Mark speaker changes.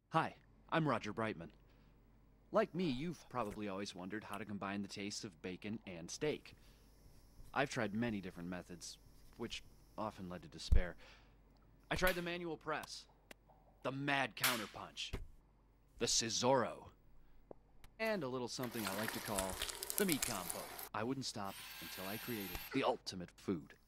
Speaker 1: Hi, I'm Roger Brightman. Like me, you've probably always wondered how to combine the tastes of bacon and steak. I've tried many different methods, which often led to despair. I tried the manual press, the mad counterpunch, the scissorro, and a little something I like to call the meat combo. I wouldn't stop until I created the ultimate food.